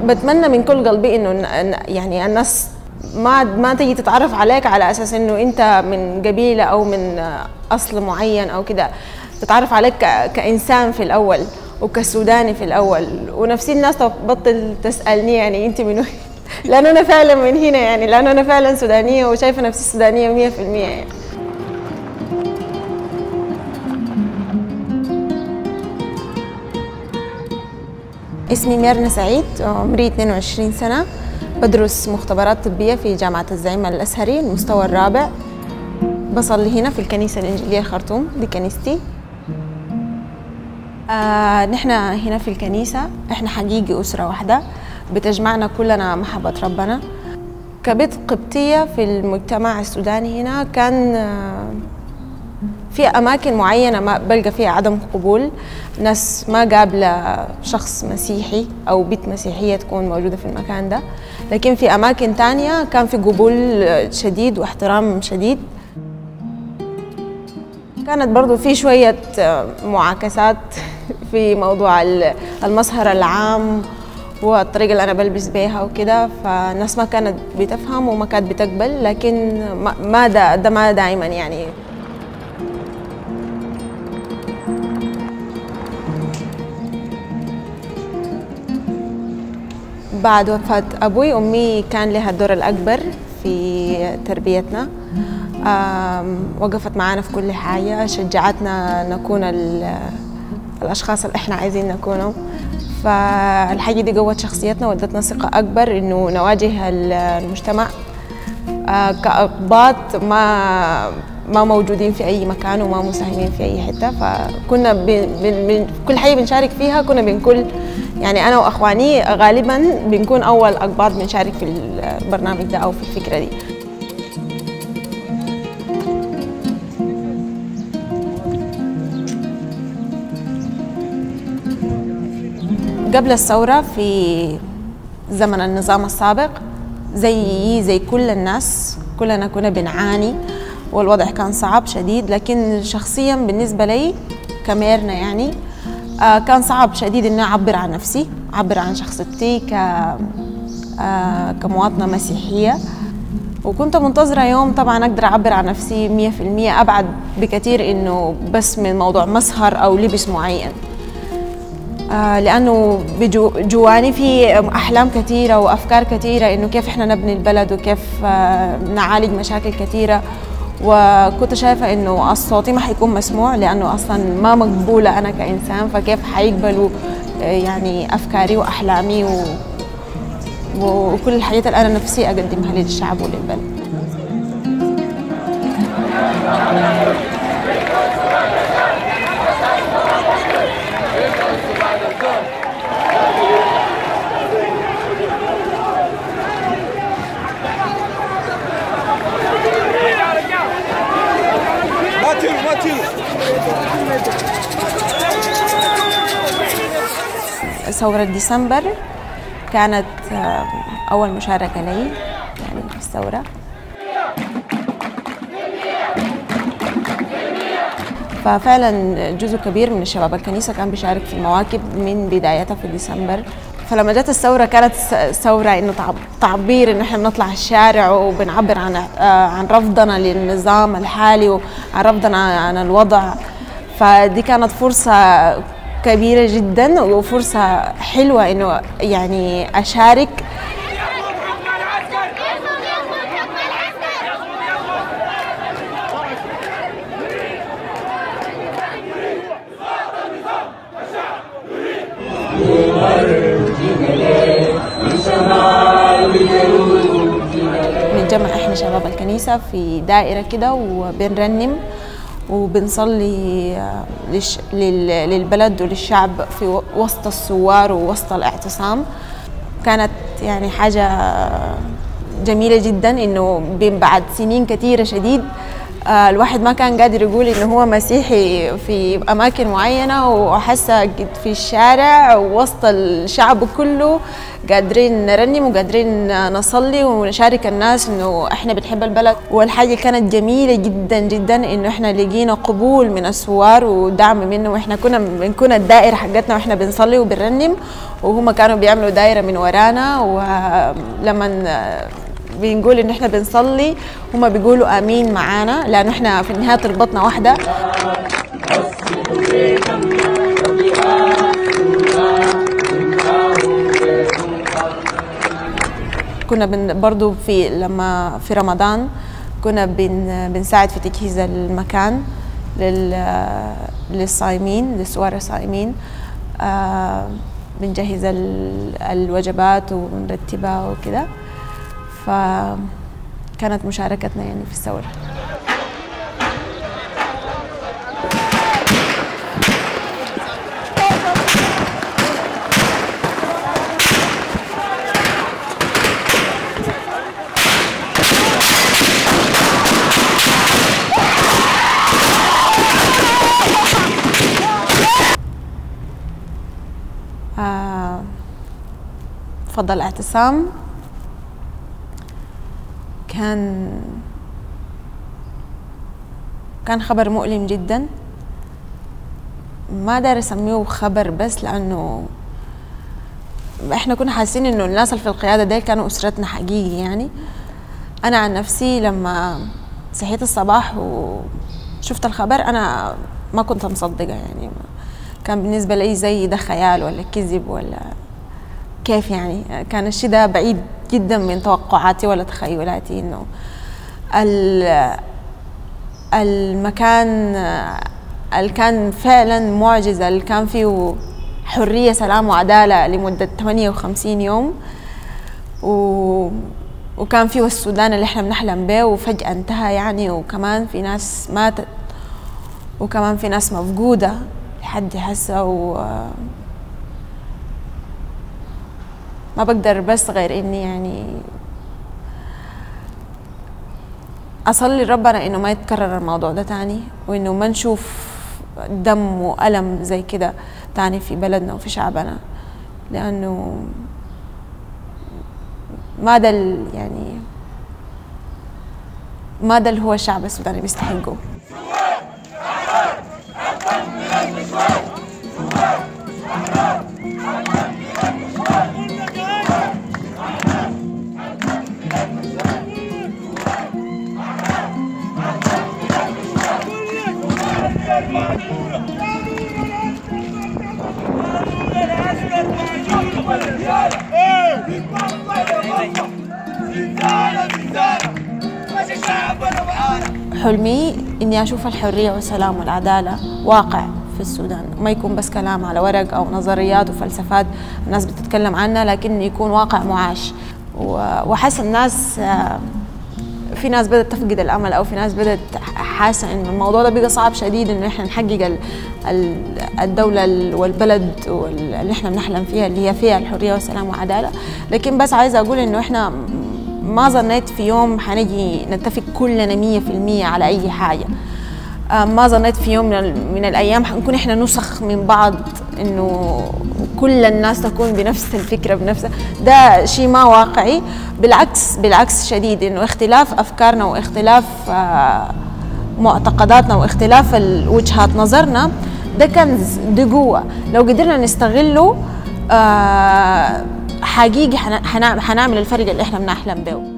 بتمنى من كل قلبي انه يعني الناس ما تيجي تتعرف عليك على اساس انه انت من قبيله او من اصل معين او كده، تتعرف عليك كانسان في الاول وكسوداني في الاول. ونفسي الناس تبطل تسالني يعني انت من وين، لانه انا فعلا من هنا، يعني لانه انا فعلا سودانيه وشايفه نفسي سودانيه 100% يعني. اسمي ميرنا سعيد، عمري 22 سنة، بدرس مختبرات طبية في جامعة الزعيم الأزهري المستوى الرابع. بصلي هنا في الكنيسة الإنجيلية الخرطوم، دي كنيستي. نحن هنا في الكنيسة احنا حقيقي أسرة واحدة بتجمعنا كلنا محبة ربنا. كبنت قبطية في المجتمع السوداني هنا كان في أماكن معينة ما بلقى فيها عدم قبول، ناس ما قابلة شخص مسيحي أو بنت مسيحية تكون موجودة في المكان ده، لكن في أماكن تانية كان في قبول شديد واحترام شديد. كانت برضو في شوية معاكسات في موضوع المظهر العام والطريقة اللي أنا بلبس بيها وكده، فالناس ما كانت بتفهم وما كانت بتقبل، لكن ما دائما يعني. بعد وفاة أبوي أمي كان لها الدور الأكبر في تربيتنا. وقفت معانا في كل حاجة، شجعتنا نكون الأشخاص اللي إحنا عايزين نكونهم، فالحاجة دي قوت شخصيتنا وادتنا ثقة أكبر إنه نواجه المجتمع كأقباط ما موجودين في أي مكان وما مساهمين في أي حتة. فكنا كل حاجة بنشارك فيها كنا بنكون يعني أنا وأخواني غالبا بنكون أول أقباط بنشارك في البرنامج ده أو في الفكرة دي. قبل الثورة في زمن النظام السابق زي كل الناس كلنا كنا بنعاني والوضع كان صعب شديد، لكن شخصيا بالنسبة لي كميرنا يعني كان صعب شديد إني أعبر عن نفسي، أعبر عن شخصيتي كمواطنة مسيحية. وكنت منتظرة يوم طبعا أقدر أعبر عن نفسي 100%، أبعد بكثير إنه بس من موضوع مظهر أو لبس معين، لأنه جواني في أحلام كثيرة وأفكار كثيرة إنه كيف إحنا نبني البلد وكيف نعالج مشاكل كثيرة. وكنت شايفة إنه صوتي ما حيكون مسموع لأنه أصلاً ما مقبولة أنا كإنسان، فكيف حيقبلوا يعني أفكاري وأحلامي وكل الحاجات اللي أنا نفسي أقدمها للشعب وللبلد. ثورة ديسمبر كانت أول مشاركة لي يعني في الثورة، ففعلا جزء كبير من الشباب الكنيسة كان بيشارك في المواكب من بدايتها في ديسمبر. فلما جت الثورة كانت ثورة إنه تعبير إنه إحنا بنطلع الشارع وبنعبر عن رفضنا للنظام الحالي وعن رفضنا عن الوضع. فدي كانت فرصة كبيرة جدا وفرصة حلوة إنه يعني أشارك. بنجمع احنا شباب الكنيسة في دائرة كده وبنرنم وبنصلي للبلد وللشعب في وسط الثوار ووسط الاعتصام. كانت يعني حاجة جميلة جدا انه بعد سنين كثيرة شديد الواحد ما كان قادر يقول إنه هو مسيحي في أماكن معينة، وحاسة في الشارع وسط الشعب كله قادرين نرنم وقادرين نصلي ونشارك الناس إنه إحنا بنحب البلد. والحاجة كانت جميلة جدا جدا إنه إحنا لقينا قبول من الثوار ودعم منه، وإحنا كنا بنكون الدائرة حقتنا وإحنا بنصلي وبنرنم، وهم كانوا بيعملوا دائرة من ورانا، ولما بنقول إن إحنا بنصلي هم بيقولوا آمين معانا، لأنه إحنا في النهاية تربطنا واحدة. كنا برضو لما في رمضان كنا بنساعد في تجهيز المكان للصائمين، للثوار الصائمين. بنجهز الوجبات ونرتبها وكده، فكانت مشاركتنا يعني في الثورة. فضل الاعتصام كان خبر مؤلم جدا. ما دار اسميه خبر بس لانه احنا كنا حاسين انه الناس اللي في القياده دي كانوا اسرتنا حقيقي. يعني انا عن نفسي لما صحيت الصباح وشفت الخبر انا ما كنت مصدقه، يعني كان بالنسبه لي زي ده خيال ولا كذب ولا كيف. يعني كان الشيء ده بعيد جدا من توقعاتي ولا تخيلاتي، انه المكان اللي كان فعلا معجزة، اللي كان فيه حرية سلام وعدالة لمدة 58 يوم، وكان فيه السودان اللي احنا بنحلم به، وفجأة انتهى يعني. وكمان في ناس ماتت، وكمان في ناس مفقودة لحد هسه، ما بقدر بس غير اني يعني اصلي لربنا انه ما يتكرر الموضوع ده تاني، وانه ما نشوف دم وألم زي كده تاني في بلدنا وفي شعبنا، لانه ما ده يعني ما ده اللي هو الشعب السوداني بيستحقه. حلمي إني أشوف الحرية والسلام والعدالة واقع في السودان، ما يكون بس كلام على ورق أو نظريات وفلسفات الناس بتتكلم عنها، لكن يكون واقع معاش. وحس الناس، في ناس بدأت تفقد الأمل، أو في ناس بدأت حاسة إنه الموضوع ده بقى صعب شديد إنه إحنا نحقق الدولة والبلد اللي إحنا بنحلم فيها، اللي هي فيها الحرية والسلام والعدالة. لكن بس عايزة أقول إنه إحنا ما ظنيت في يوم حنجي نتفق كلنا 100% على أي حاجة. ما ظنيت في يوم من الأيام حنكون إحنا نسخ من بعض، إنه كل الناس تكون بنفس الفكرة بنفس. ده شيء ما واقعي، بالعكس شديد، إنه اختلاف أفكارنا واختلاف معتقداتنا واختلاف وجهات نظرنا ده كنز، دي قوة. لو قدرنا نستغله حقيقي حنعمل الفرق اللي إحنا بنحلم به.